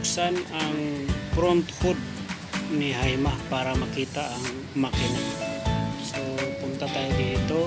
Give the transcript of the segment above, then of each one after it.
buksan ang front hood ni Haima para makita ang makina. So punta tayo dito.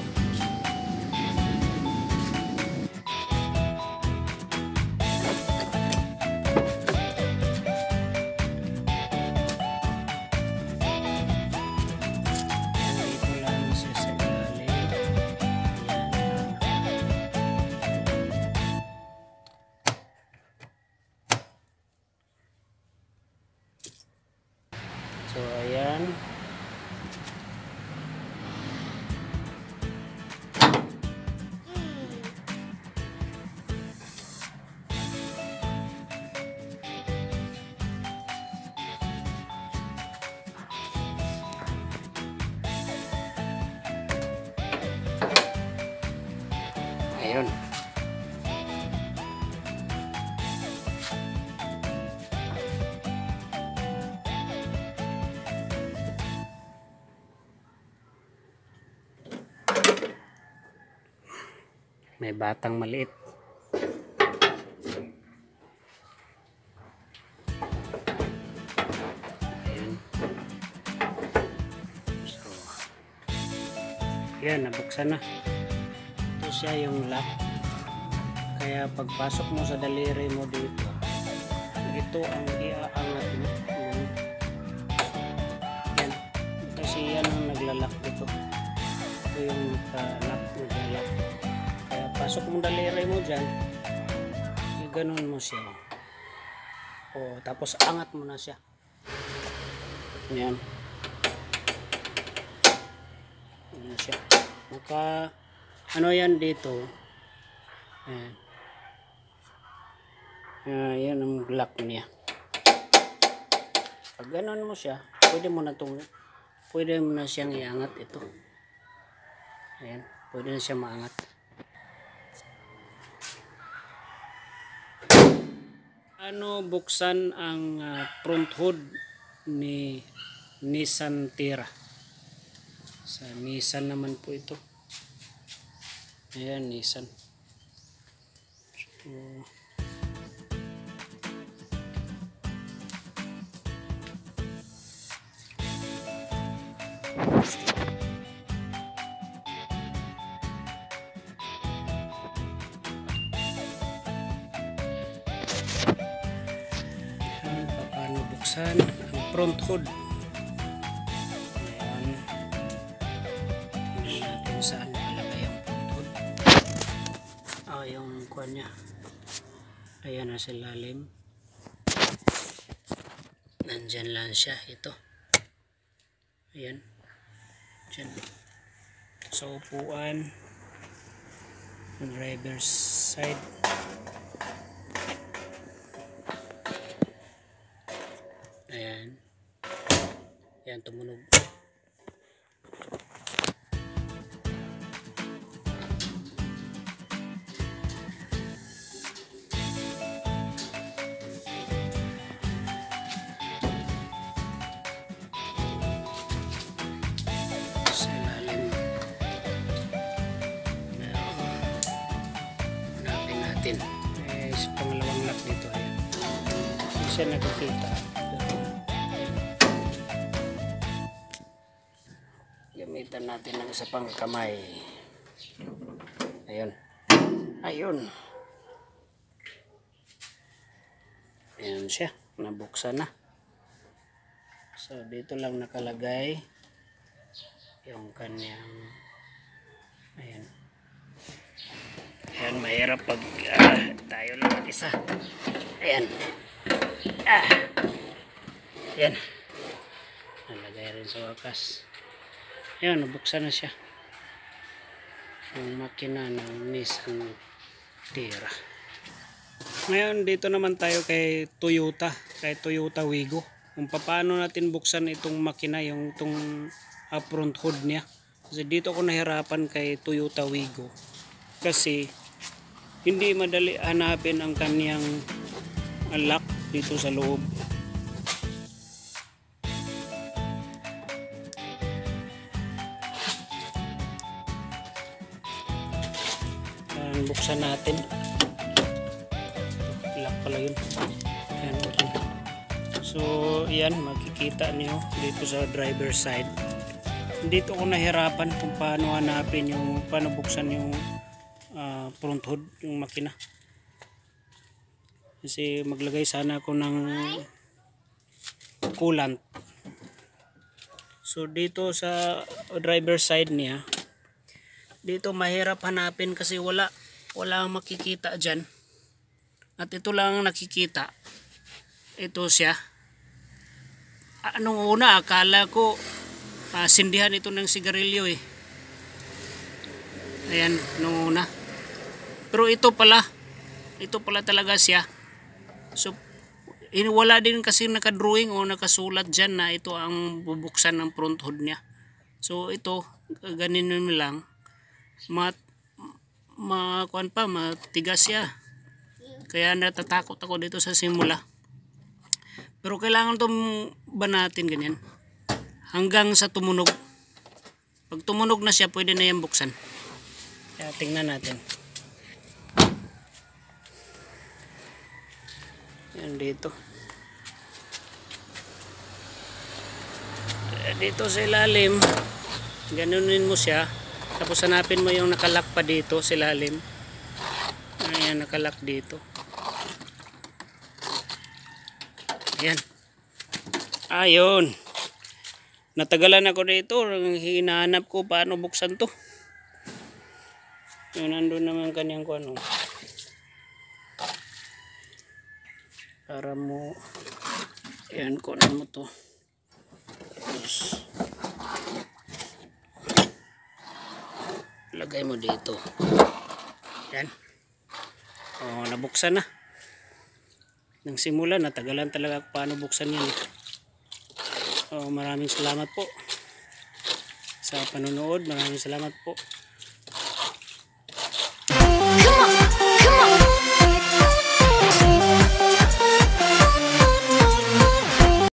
So ayan. Ayun. May batang maliit. Ayan. So, yan, nabuksan na. Ito siya yung lock. Kaya pagpasok mo sa daliri mo dito, ito ang iaangat mo. Yan. Kasi yan ang naglalak dito. Ito yung lock, naglalak. Pasok mong daliri mo dyan, ganun mo siya. O, tapos angat mo na siya. Yan. Yan siya. Maka, ano yan dito? Ayan. Yan ang lock niya. Pag ganun mo siya, pwede mo na siyang iangat ito. Ayan. Pwede na siya maangat. Ano buksan ang front hood ni Nissan Terra? Sa Nissan naman po ito. Ayan, Nissan. So, buksan ang front hood. Ayan. Tingnan natin saan nakalagay ang front hood. Yung kuwan niya. Ayan, nasa lalim. Nandyan lang siya. Ito. Ayan. Diyan. Sa upuan. Driver's side. Ayan. Ayan, tumunog. Sa ilalim. Hanapin natin. Sa pangalawang lock dito. Ayan. Hindi siya nakikita. Gamitan natin ng isa pang kamay. Ayun. Ayun. Ayan siya. Nabuksan na. So, dito lang nakalagay yung kanyang ayan. Ayan, mahirap pag tayo lang isa. Ayan. Ayan. Nalagay rin sa wakas. Ayan, nabuksan na siya. Yung makina ng Nissan Terra. Ngayon, dito naman tayo kay Toyota. Kay Toyota Wigo. Kung paano natin buksan itong makina, yung itong front hood niya. Kasi dito ako nahirapan kay Toyota Wigo. Kasi, hindi madali hanapin ang kanyang lock dito sa loob. Buksan natin. Lock pala yun. Ayan, open. So yan, makikita niyo dito sa driver side. Dito ko nahirapan kung paano hanapin yung, paano buksan yung front hood, yung makina. Kasi maglagay sana ako ng coolant. So dito sa driver side niya, dito mahirap hanapin kasi wala makikita dyan. At ito lang nakikita. Ito siya. Anong una, akala ko sindihan ito ng sigarilyo eh. Ayan, nung una. Pero ito pala talaga siya. So wala din kasi nakadrawing o nakasulat dyan na ito ang bubuksan ng front hood niya. So ito, ganun lang. Matigas siya. Kaya natatakot ako dito sa simula. Pero kailangan itong banatin ganyan. Hanggang sa tumunog. Pag tumunog na siya, pwede na yan buksan. Kaya tingnan natin. Yan dito. Dito sa ilalim, ganunin mo siya. Tapos hanapin mo yung nakalak pa dito sa ilalim. Ayan, nakalak dito. Ayan. Ayun. Natagalan ako dito. Hinahanap ko paano buksan to. Yun, nandun naman kanyang kuano. Para mo. Ayan, kunan mo to. Tapos, lagay mo dito. Ayan. Oh, nabuksan na. Nang simula, natagalan talaga paano buksan yan. Oh, maraming salamat po sa panonood. Maraming salamat po.